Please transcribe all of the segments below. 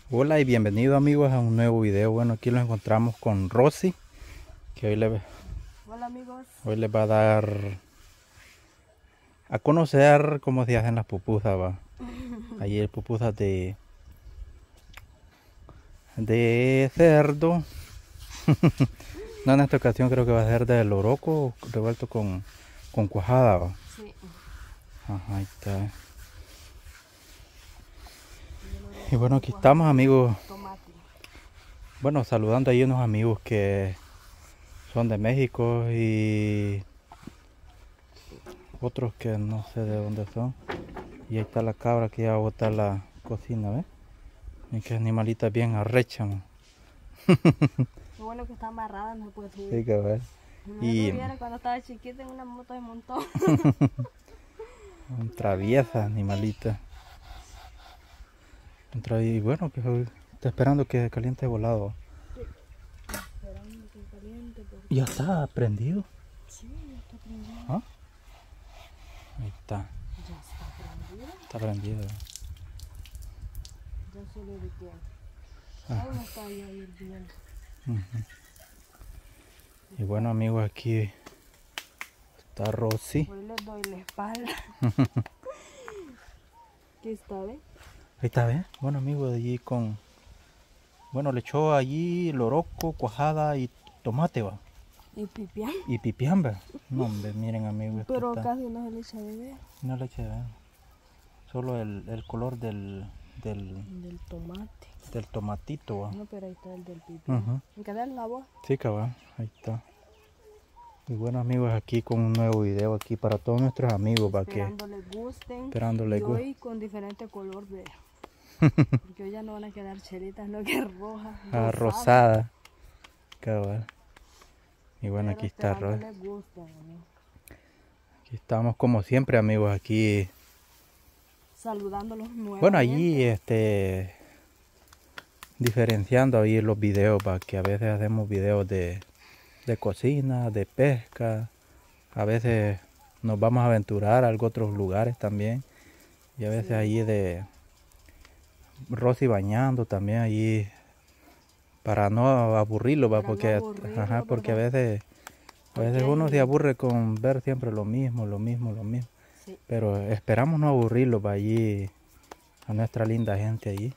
Hola y bienvenido amigos a un nuevo video. Bueno, aquí nos encontramos con Rosy, que Hola amigos. hoy les va a dar a conocer cómo se hacen las pupusas, va. Ahí hay pupusas de cerdo. No, en esta ocasión creo que va a ser de loroco revuelto con cuajada, va. Sí. Ajá, ahí está. Y bueno, aquí estamos amigos. Tomate. Bueno, saludando ahí unos amigos que son de México y otros que no sé de dónde son. Y ahí está la cabra que ya va a botar la cocina, ¿ves? Y que animalita bien arrecha, ¿no? Lo bueno que está amarrada, no se puede subir. Sí, cabal. No Y lo viera cuando estaba chiquita en una moto de montón. traviesa animalita. Y bueno, que está esperando que caliente volado. Sí. Esperando que caliente porque... Ya está prendido. Sí, ya está prendido. ¿Ah? Ahí está. Ya está prendido. Está prendido. Ya solo de que... Aún no está ya hirviendo. Y bueno amigos, aquí está Rosy. Hoy les doy la espalda. ¿Qué está, ve? Ahí está, ¿ves? Bueno amigos, allí con... Bueno, le echó allí loroco, cuajada y tomate, va. Y pipián. Y pipián, va. No, hombre, miren amigos, esto Pero está... casi no se le echa de ver. No le eché, ¿verdad? Solo el color del Del tomate. tomatito, ¿va? No, pero ahí está el del pipián. Ujú. ¿En qué la voz? Sí, cabal, ahí está. Y bueno amigos, aquí con un nuevo video aquí para todos nuestros amigos, para que Esperando les gusten. esperando les Y guste. hoy con diferente color, vea. Porque hoy ya no van a quedar chelitas, no que rojas. Rosada, cabal. Y bueno, Pero aquí está esperando Rosa. les gusten, ¿no? Aquí estamos como siempre amigos, aquí. Saludándolos nuevamente. Bueno, allí diferenciando ahí los videos, para que a veces hacemos videos de cocina, de pesca. A veces nos vamos a aventurar a otros lugares también. Y a veces Sí. allí de Rosy bañando también allí para no aburrirlo, ¿va? Para Porque, no aburrirlo, ajá, porque a ¿verdad? veces Porque uno se hay... aburre con ver siempre lo mismo. Sí. Pero esperamos no aburrirlo para allí a nuestra linda gente allí.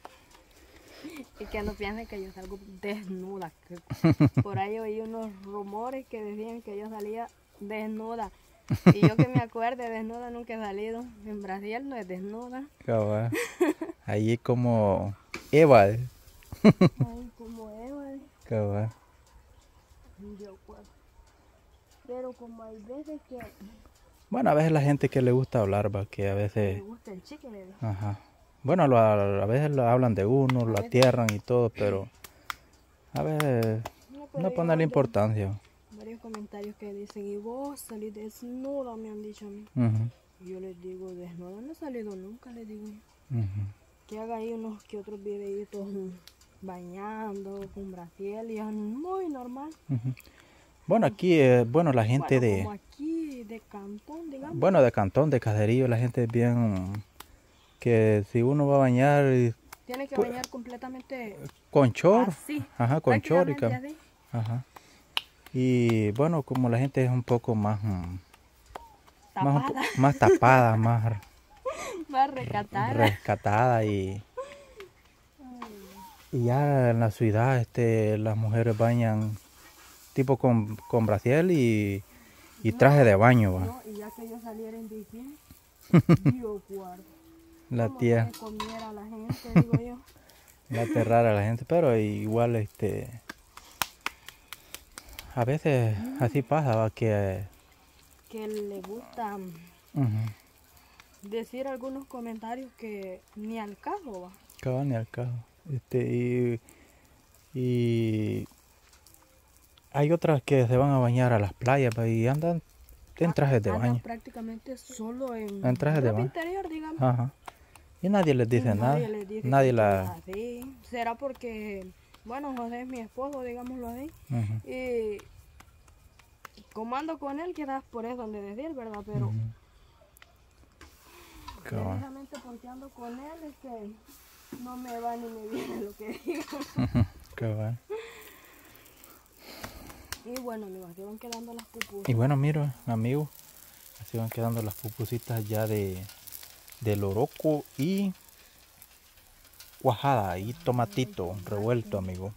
Y que no piensen que yo salgo desnuda. Por ahí oí unos rumores que decían que yo salía desnuda. Y yo que me acuerde, desnuda nunca he salido. En Brasil no es desnuda. Cabal. Allí como Eva. Ay, como Eva. Cabal. Yo puedo. Pero como hay veces que Bueno, a veces la gente que le gusta hablar, va, que a me veces, gusta el chicle, ajá. Bueno, a veces lo hablan de uno, lo atierran y todo, pero a veces no, no pero ponerle yo importancia. varios comentarios que dicen, y vos salís desnuda, me han dicho a mí. Ujú, Y yo les digo, desnuda no he salido nunca, les digo. ujú. Que haga ahí unos que otros videitos bañando con brasiel y es muy normal. Bueno, aquí, bueno, la gente Bueno, de, como aquí de Cantón, digamos. bueno, de Cantón, de Caserío, la gente es bien, que si uno va a bañar Tiene que pues, bañar completamente con chor, así, ajá, con chor y prácticamente así. ajá. Y bueno, como la gente es un poco más, Tapada, más tapada, más va a recatar. rescatada y ya en la ciudad, las mujeres bañan tipo con brasiel y traje de baño, va. No, y ya que yo saliera en bikini, Dios guarda. La Como tía, no se comiera a la gente, digo yo. la rara a la gente, pero igual, a veces así pasa, va, que, Que le gusta ujú, decir algunos comentarios que ni al caso va. cabal ni al caso. Y hay otras que se van a bañar a las playas, va, y andan en trajes de Andan baño, prácticamente solo en en trajes de ropa baño, interior, digamos. ajá. Y nadie les Y dice nadie nada, les dice nadie que tú eres la, así. Será porque, bueno, José es mi esposo, digámoslo así. ujú, Y como ando con él, quedas por eso donde decir, ¿verdad? Pero ujú, cabal. precisamente porque ando con él es que No me va ni me viene lo que digo. Cabal. Y bueno, amigos, aquí van quedando las pupusas. Y bueno, mira, amigos, así van quedando las pupusitas ya de loroco y cuajada y tomatito revuelto, amigo.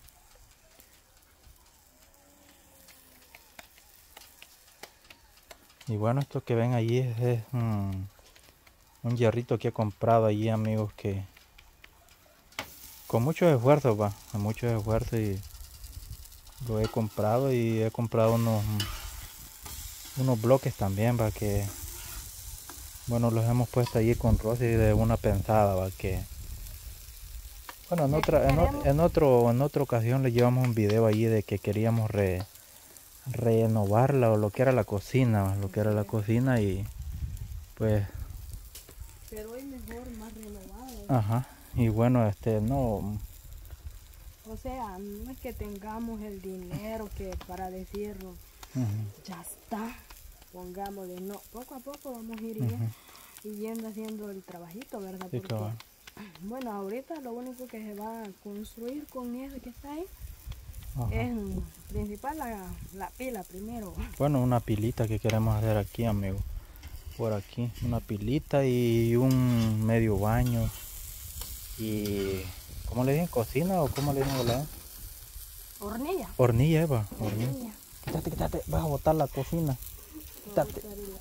Y bueno, esto que ven allí es un hierrito que he comprado allí, amigos, que con mucho esfuerzo, va, con mucho esfuerzo, y lo he comprado, y he comprado unos bloques también, va, que bueno, los hemos puesto allí con Rosy de una pensada, va, que bueno, en otra ocasión le llevamos un video allí de que queríamos renovarla, o lo que era la cocina, y pues pero hoy mejor, más renovado. ajá, y bueno, no. O sea, no es que tengamos el dinero que para decirlo, ya está, pongámosle, no, poco a poco vamos a ir yendo haciendo el trabajito, ¿verdad? Sí, Porque, cabal. bueno, ahorita lo único que se va a construir con eso que está ahí Ajá. es principal la pila primero. Bueno, una pilita que queremos hacer aquí, amigo. Por aquí, una pilita y un medio baño. Y ¿cómo le dicen? ¿Cocina o cómo le dicen? ¿Verdad? Hornilla. Hornilla, Eva. Hornilla. Quítate, vas a botar la cocina. Quítate.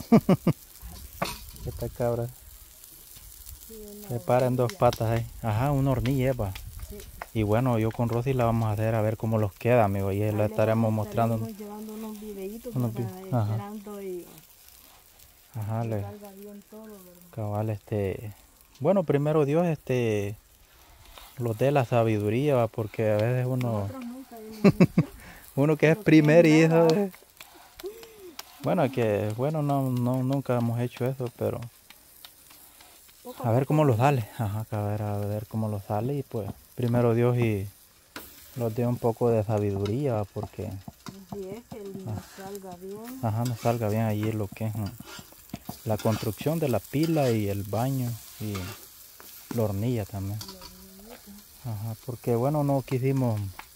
Esta cabra. Sí, Se para en dos patas ahí. Ajá, una hornilla, Eva. Sí. Y bueno, yo con Rosy la vamos a hacer a ver cómo los queda, amigo. Y la estaremos mostrando. Llevando unos videitos Ajá. esperando y Ajá, que salga bien todo, ¿verdad? Cabal, bueno, primero Dios, los dé la sabiduría, ¿va? Porque a veces uno que es primer hijo, bueno, que bueno, no, nunca hemos hecho eso, pero a ver cómo lo sale, ajá, a ver cómo lo sale, y pues primero Dios y los dé un poco de sabiduría, ¿va? Porque así es, que nos salga bien. Ajá, nos salga bien allí lo que es la construcción de la pila y el baño y la hornilla también. Ajá, porque bueno, no quisimos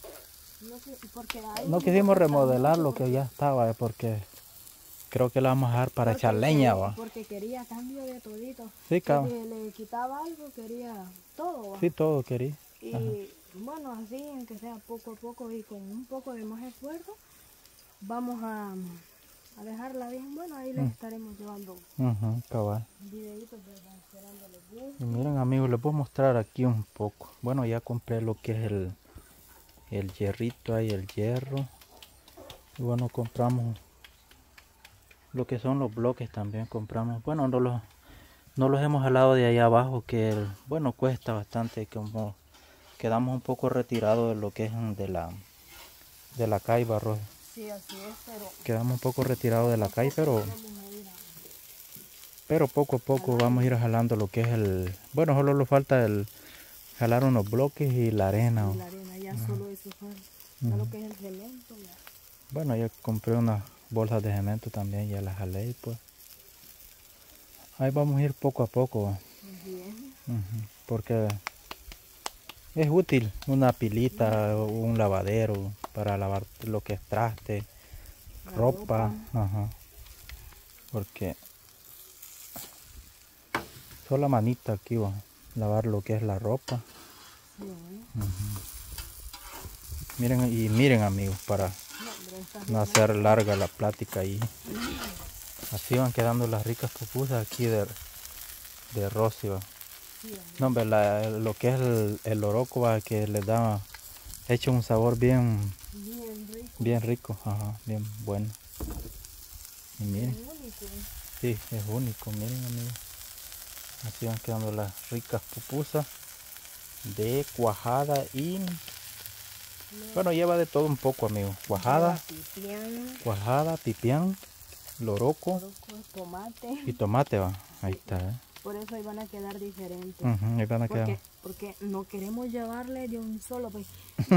remodelar lo que ya estaba, porque creo que la vamos a dejar para echar leña, ¿va? Porque quería cambio de todito. Sí, cabrón. Si le quitaba algo, quería todo, ¿va? Sí, todo quería. Y ajá. Bueno, así, aunque sea poco a poco y con un poco de más esfuerzo, vamos a dejarla bien. Bueno, ahí les estaremos llevando Cabal. videitos, ¿verdad? Esperándole gusto. Y miren, amigos, les voy a mostrar aquí un poco. Bueno, ya compré lo que es el hierrito ahí, el hierro. Y bueno, compramos lo que son los bloques también compramos. Bueno, no los hemos jalado de allá abajo, que bueno, cuesta bastante, como quedamos un poco retirados de lo que es de la caiba, Rosa. Sí, así es, pero Quedamos un poco retirados de la calle, pero poco a poco vamos a ir jalando lo que es bueno, solo nos falta jalar unos bloques y la arena. Y la arena, ya solo eso falta. Ya lo que es el cemento, ya. Bueno, ya compré unas bolsas de cemento también, ya las jalé, y pues ahí vamos a ir poco a poco. Bien. Porque es útil una pilita o un lavadero para lavar lo que es traste, ropa. Ajá. Porque solo manita aquí va a lavar lo que es la ropa. Miren amigos, para no hacer larga la plática ahí. Así van quedando las ricas pupusas aquí de Rosy, va. No, hombre, lo que es el loroco, va, que les da hecho un sabor bien rico, ajá, bien bueno. Y miren, sí, es único, miren amigos. Así van quedando las ricas pupusas de cuajada y bueno, lleva de todo un poco, amigos. Cuajada, pipián, loroco, tomate. Y tomate, va. Ahí está, Por eso ahí van a quedar diferentes. Ahí van a quedar. Porque no queremos llevarle de un solo, pues.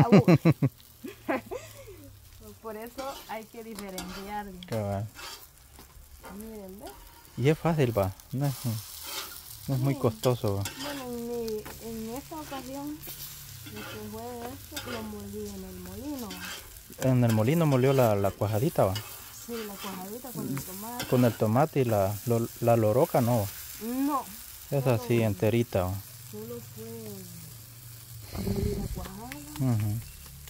Por eso hay que diferenciar. Cabal. Miren, ¿ves? Y es fácil, va. No es muy costoso. Bueno, en esta ocasión, lo que fue esto, lo molí en el molino. En el molino molió la cuajadita, ¿va? Sí, la cuajadita con el tomate. Con el tomate y la loroca, no. No. Es así, enterita, ¿va? Solo fue molí la cuajada Ujú.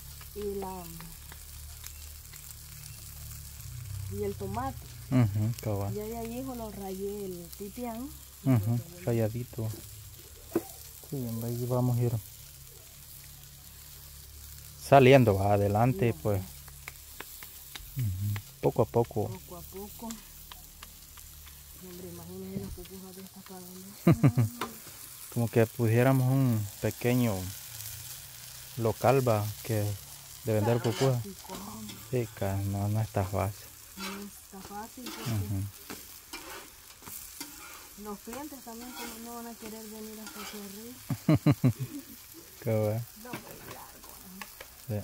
y el tomate. Cabal. Y ahí lo rayé el pipián. Rayadito. Sí, ahí vamos a ir saliendo, va adelante, pues. Poco a poco. Poco a poco. Hombre, imagínense las pupusas de esta cadena. Como que pusiéramos un pequeño local, va, que de vender pupusas. Sí, no está fácil. No está fácil porque los clientes también como no van a querer venir hasta aquí arriba. Cabal. No, muy largo. Sí.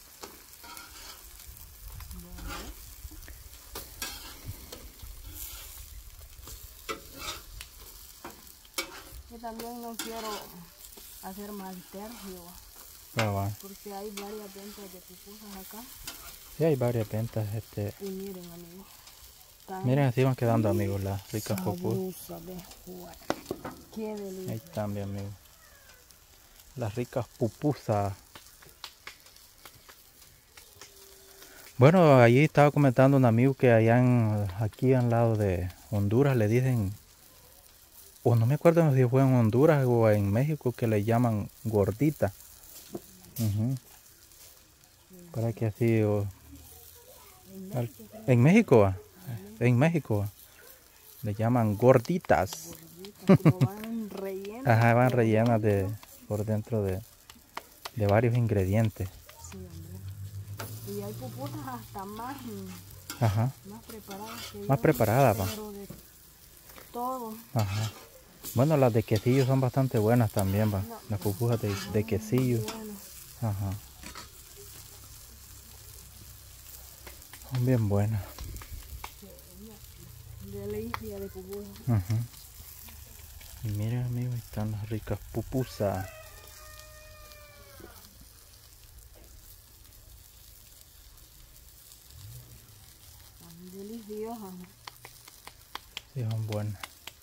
Yo también no quiero hacer mal tercio, Cabal. porque hay varias ventas de pupusas acá. Sí, hay varias ventas. Y miren, amigos. Miren, así van quedando, amigos, las ricas pupusas. Qué delicia. Ahí están, mi amigo. Las ricas pupusas. Bueno, allí estaba comentando un amigo que allá aquí al lado de Honduras le dicen, o no me acuerdo si fue en Honduras o en México, que le llaman gordita. Para que así, en México, en México, le llaman gorditas. Como van rellenas. Ajá, van rellenas por dentro de varios ingredientes. Sí, hombre. Y hay pupusas hasta más preparadas que Más preparadas, va. pero de todo. Ajá. Bueno, las de quesillo son bastante buenas también, va. No, Las pupusas de quesillo. Bueno, Ajá. Son bien buenas. delicia de pupusas. Y miren, amigos, ahí están las ricas pupusas. Son deliciosas. Sí, son buenas.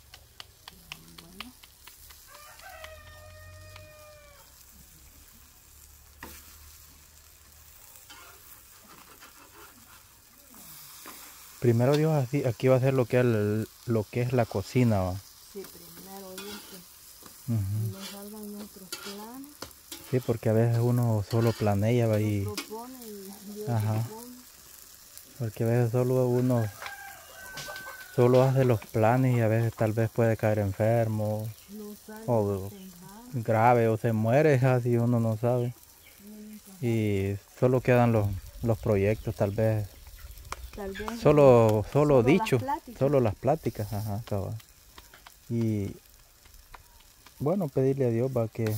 Primero Dios, así, aquí va a ser lo que es la cocina, ¿va? Sí, primero Dios que nos salgan nuestros planes. Sí, porque a veces uno solo planea, ¿va? Y Propone y Dios ajá. dispone. Porque a veces solo uno hace los planes y a veces tal vez puede caer enfermo No sabe o pensar. grave o se muere, así uno no sabe. Y solo quedan los proyectos, tal vez. Tal vez Solo dicho, solo las pláticas, ajá, cabal. Y bueno, pedirle a Dios va que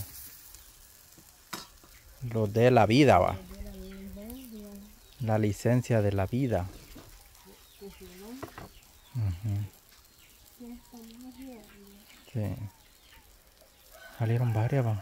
lo dé la vida, va. La licencia de la vida. Sí. Salieron varias, va.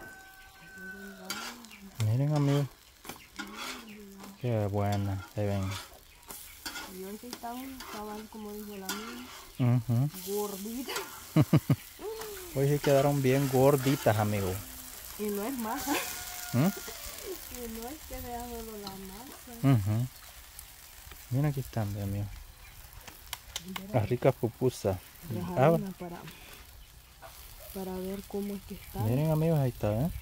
Miren, amigos. Qué buenas se ven. Y hoy sí estaban como dijo la mía, gorditas. Hoy sí quedaron bien gorditas, amigos. Y no es masa. Y no es que sea solo la masa. Miren, aquí están, Dios mío. Las ricas pupusas. Para ver cómo es que están. Miren, amigos, ahí está, ¿eh?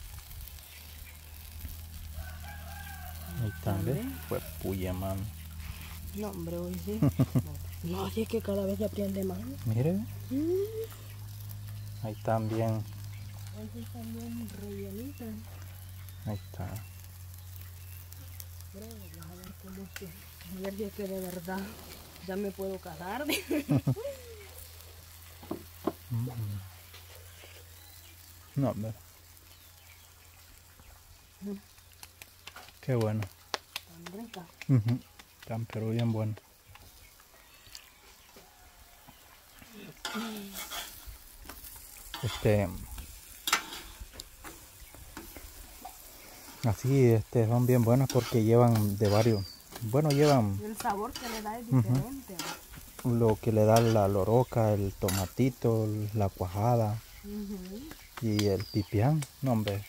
Ahí están, ¿ves? Pues puya, mano. No, hombre, hoy sí. No, así es que cada vez se aprende más. Miren. Ahí están bien. Hoy sí están bien rellenitas. Ahí está. Pero vamos a ver cómo es que. A ver si es que de verdad ya me puedo casar. No, hombre. Qué bueno. Tan rica. Están pero bien buenas. Así son bien buenas porque llevan de varios. Bueno, llevan El sabor que le da es diferente. lo que le da la loroca, el tomatito, la cuajada y el pipián. No, hombre,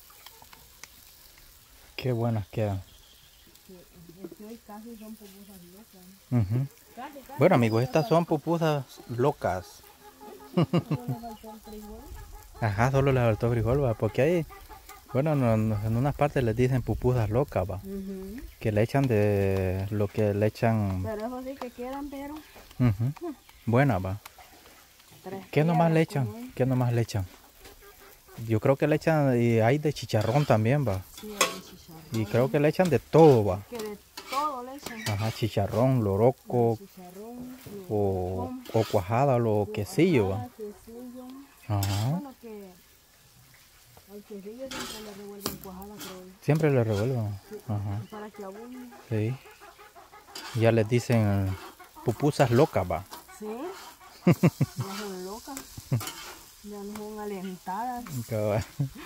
qué buenas quedan. Es que hoy casi son pupusas locas. Casi, Bueno, amigos, estas son pupusas locas. solo le faltó el frijol. Ajá, solo le faltó frijol, ¿va? Porque hay, bueno, en unas partes les dicen pupusas locas, ¿va? Que le echan de lo que le echan. Pero eso sí que quedan, pero Buena, va. ¿Qué nomás le echan? ¿Qué nomás le echan? Yo creo que le echan, y hay de chicharrón también, va. Sí, hay de chicharrón. Y creo que le echan de todo, va. Que de todo le echan. Ajá, chicharrón, loroco, Chicharrón, o cuajada, o quesillo, va. quesillo. Ajá. Bueno, que al quesillo siempre le revuelven cuajada, creo. Siempre le revuelven. Sí, Ajá. para que abunde. Sí. Ya les dicen pupusas locas, va. Sí, ya son locas. Ya no son alentadas. Cabal.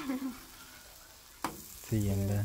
Sí, en verdad.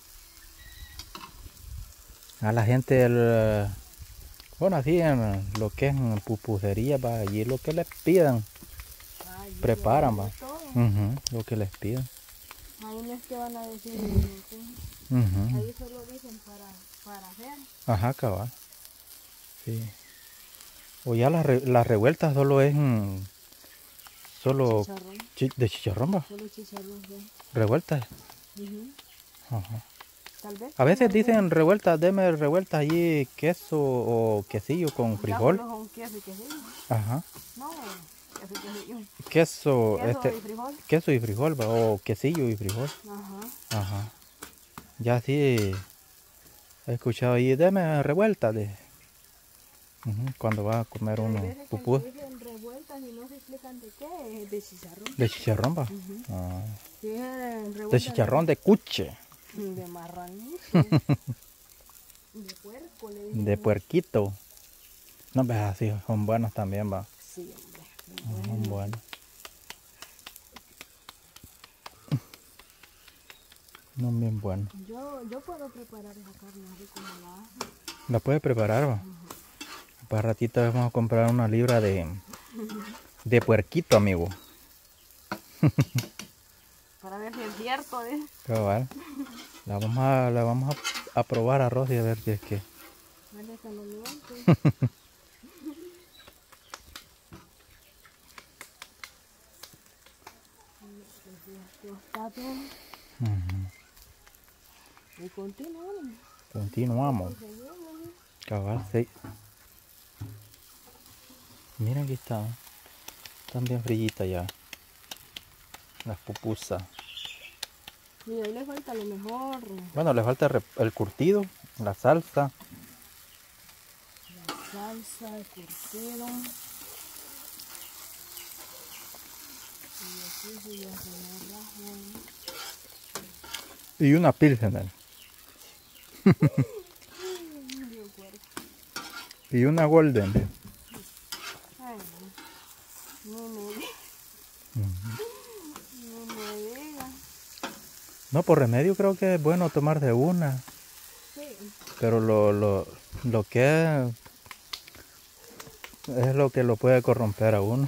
A la gente, bueno, así en lo que es en pupusería, va, allí lo que les pidan, Ay, preparan, va. de todo. Lo que les pidan. Ahí no es que van a decir, ¿sí? Ahí solo dicen para hacer. Ajá, cabal. Sí. O ya las revueltas solo es solo Chicharrón. de chicharrón, va. Solo chicharrón, sí. Revueltas. Ajá. Tal vez. A veces dicen revueltas, deme revueltas allí queso o quesillo con frijol. Ya solo son queso y quesillo. Ajá. No, queso y quesillo. Queso, Queso y frijol. queso y frijol, va, o quesillo y frijol. Ajá. Ajá. Ya sí he escuchado ahí, deme revueltas cuando va a comer uno pupú. Dicen revueltas y no se explican de qué, es de chicharrón. De chicharrón, va. Sí, De chicharrón de cuche. De marranito. De puerco, le dicen. De puerquito. No, ves así, son buenos también, va. Sí, hombre. Son buenos. No, bien buenos. Yo puedo preparar esa carne así como la hago. La puedes preparar, va. Para ratito vamos a comprar una libra de puerquito, amigo. Para ver si es cierto, ¿eh? Cabal. La vamos a probar a Rosy a ver si es que. Vale, que no miente. Está bien. Y continuamos. Continuamos. Cabal, sí. Mira, aquí está. Están bien frillitas ya. Las pupusas. Y ahí le falta lo mejor. Bueno, le falta el curtido, la salsa. La salsa, el curtido. Y aquí se ya se me raja. Y una pilsener. Y una golden. Ay, no me digas. No me digas. No, por remedio creo que es bueno tomarse una. Sí. Pero lo que es lo que lo puede corromper a uno.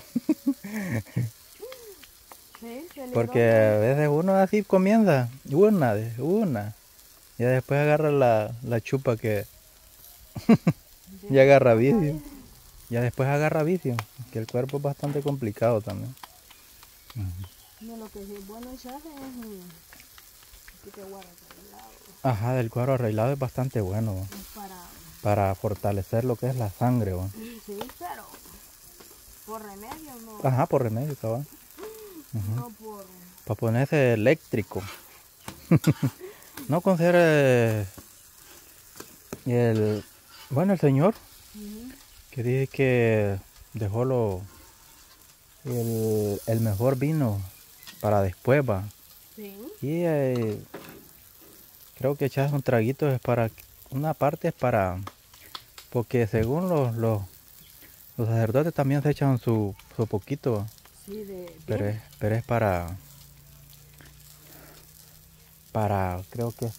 Sí, Porque a veces uno así comienza una. Ya después agarra la chupa que ya agarra vicio. Ya después agarra vicio. Que el cuerpo es bastante complicado también. No, lo que sí es bueno echarse es que guarda arreglado. Ajá, del cuero arreglado es bastante bueno. Es para fortalecer lo que es la sangre. Sí, pero por remedio no. Ajá, por remedio, cabal. No por... Para ponerse eléctrico. No con ser el señor que dice que dejó el mejor vino para después, va. Sí. Y creo que echas un traguito es para, una parte es para, porque según los sacerdotes también se echan su poquito, ¿va? así de... pero es creo que es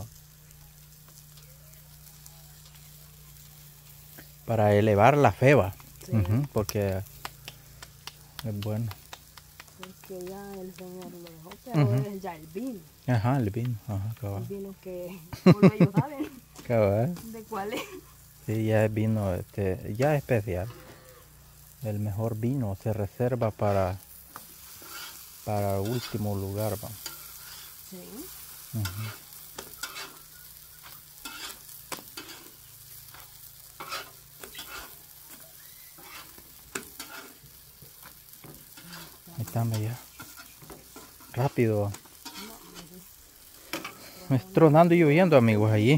para elevar la fe, va. Sí. Porque es bueno. Porque ya el Señor lo dejó, pero es ya el vino. Ajá, el vino. Ajá, El cabal. vino que uno ellos saben Cabal. de cuál es. Sí, ya es vino, ya especial. El mejor vino se reserva para último lugar, va. Sí. Ahí estamos ya. Rápido. Es tronando y lloviendo, amigos, allí.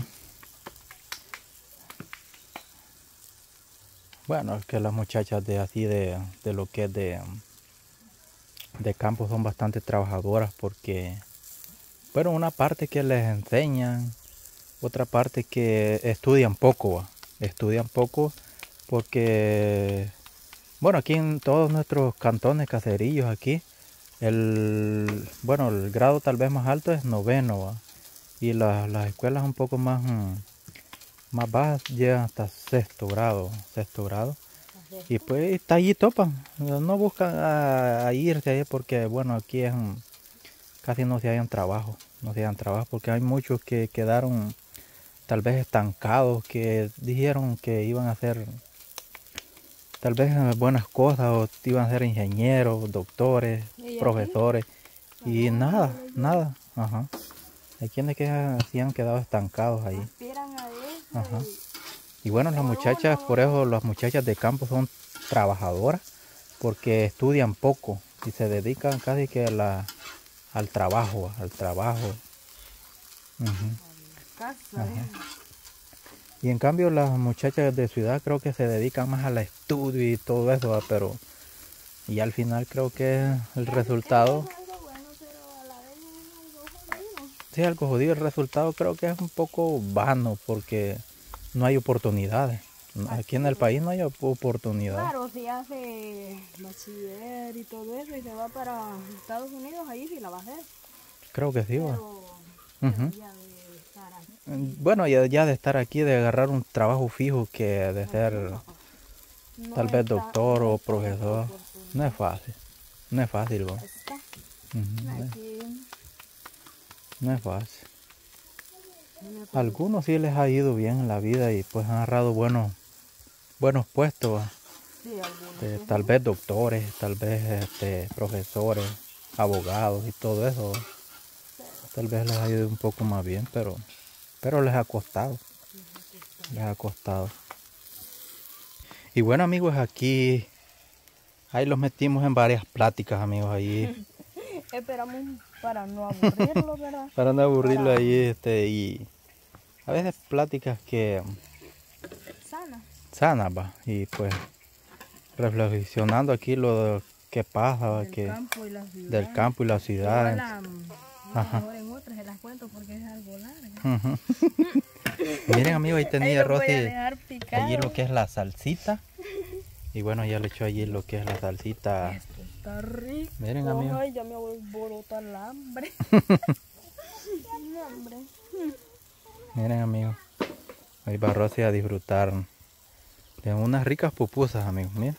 Bueno, es que las muchachas de lo que es de campo son bastante trabajadoras porque, bueno, una parte que les enseñan, otra parte que estudian poco, ¿va? Estudian poco porque, bueno, aquí en todos nuestros cantones, caserillos aquí, el grado tal vez más alto es noveno, ¿va? Y las escuelas un poco más bajas llegan hasta sexto grado. Y pues está allí topan, no buscan a irse ahí porque, bueno, aquí es casi no se hallan trabajo, porque hay muchos que quedaron tal vez estancados, que dijeron que iban a hacer tal vez buenas cosas, o iban a ser ingenieros, doctores, profesores, y nada, ajá. Hay quienes que sí han quedado estancados ahí. Aspiran a eso. Ajá. Y bueno, las muchachas, por eso las muchachas de campo son trabajadoras, porque estudian poco y se dedican casi que al trabajo. Ajá. Y en cambio las muchachas de ciudad creo que se dedican más al estudio y todo eso, ¿va? Pero y al final creo que el resultado... Sí, algo jodido. El resultado creo que es un poco vano porque no hay oportunidades. Aquí en el país no hay oportunidades. Claro, si hace bachiller y todo eso y se va para Estados Unidos, ahí sí la va a hacer. Creo que sí, va. Pero ya de estar aquí. Bueno, ya de estar aquí, de agarrar un trabajo fijo que de ser tal vez doctor o profesor, no es fácil. No es fácil, ¿va? No es fácil. A algunos sí les ha ido bien en la vida y pues han agarrado buenos puestos, ¿va? Sí, tal vez doctores, tal vez profesores, abogados y todo eso, ¿va? Tal vez les ha ido un poco más bien, pero les ha costado. Y bueno, amigos, aquí ahí los metimos en varias pláticas, amigos, ahí. Esperamos para no aburrirlo, ¿verdad? Para no aburrirlo ahí, y a veces pláticas que sanas, va, y pues reflexionando aquí lo que pasa, del campo y la ciudad. Mejor en otras se las cuento porque es algo largo. Miren, amigos, ahí tenía Rosy allí lo que es la salsita. Y bueno, ya le echó allí lo que es la salsita. Esto está rico. Miren, amigos. Ay, ya me voy a alborotar el hambre. Miren, amigos. Ahí va Rosy a disfrutar de unas ricas pupusas, amigos. Miren.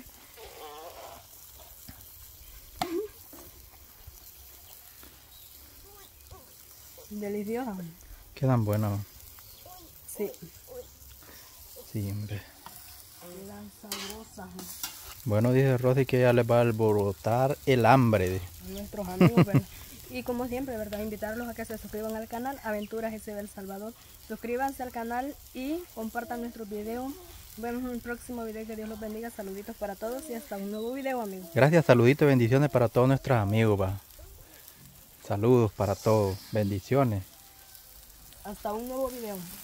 Deliciosa. Quedan buenas. Sí. Sí, hombre. Quedan sabrosas. Bueno, dice Rosy que ya les va a alborotar el hambre. A nuestros amigos, ¿verdad? Y como siempre, ¿verdad? Invitarlos a que se suscriban al canal Aventuras S.B. El Salvador. Suscríbanse al canal y compartan nuestros videos. Nos vemos en un próximo video. Que Dios los bendiga. Saluditos para todos y hasta un nuevo video, amigos. Gracias, saluditos y bendiciones para todos nuestros amigos, va. Saludos para todos. Bendiciones. Hasta un nuevo video.